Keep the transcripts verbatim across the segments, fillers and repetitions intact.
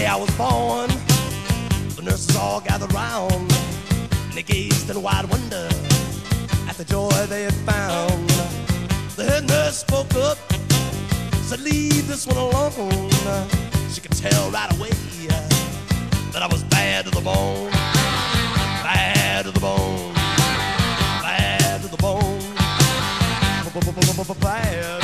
I was born, the nurses all gathered round, and they gazed in wide wonder at the joy they had found. The head nurse spoke up, said, leave this one alone. She could tell right away that I was bad to the bone, bad to the bone, bad to the bone, bad, bad,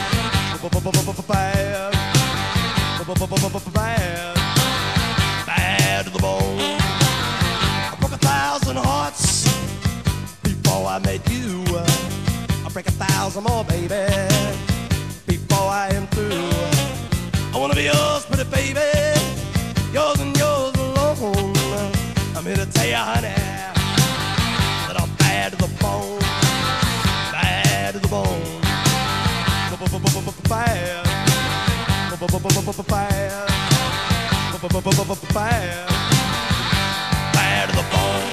bad, bad to the bone. I broke a thousand hearts before I met you. I'll break a thousand more, baby, before I am through. I wanna be yours, pretty baby, yours and yours alone. I'm here to tell you, honey, that I'm bad to the bone, bad to the bone, bad, bad, bad, bad to the bone.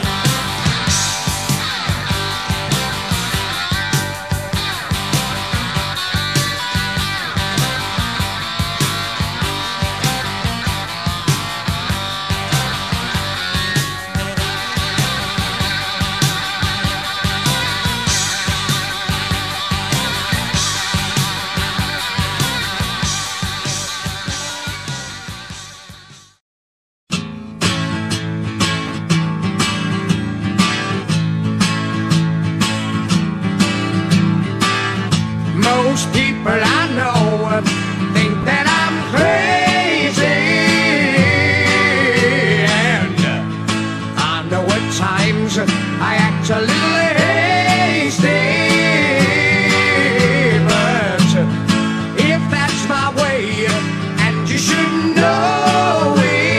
Most people I know think that I'm crazy, and I know at times I act a little hasty, but if that's my way, and you should know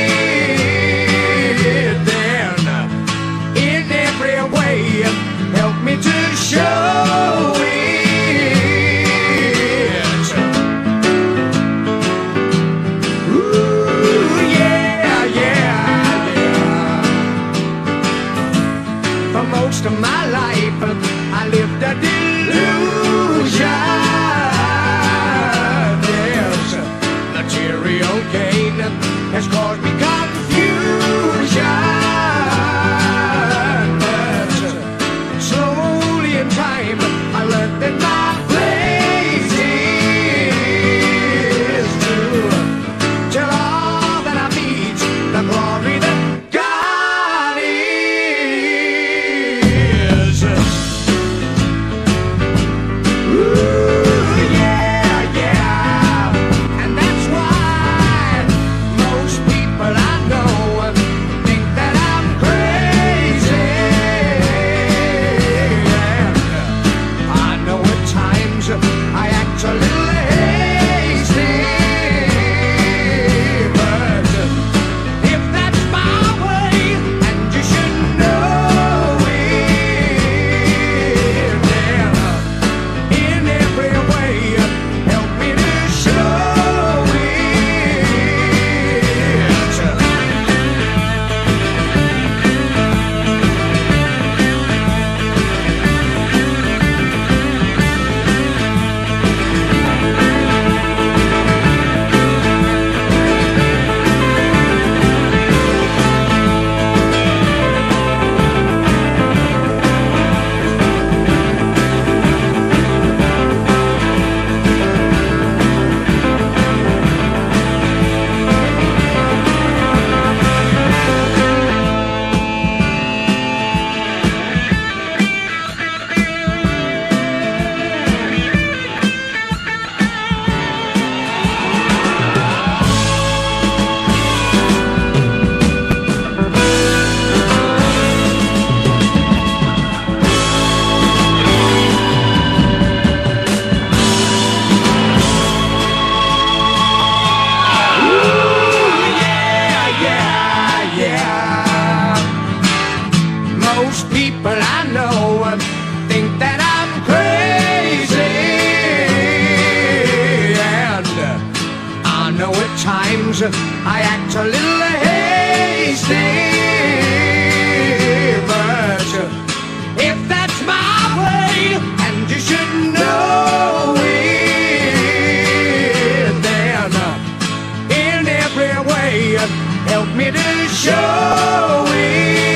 it, then in every way help me to show it. Most of my life I lived a delusion. Yes, material gain has caused me confusion, but slowly in time I learned that my place is to tell all that I meet the glory that I act a little hasty, but if that's my way, and you should know it, then in every way help me to show it.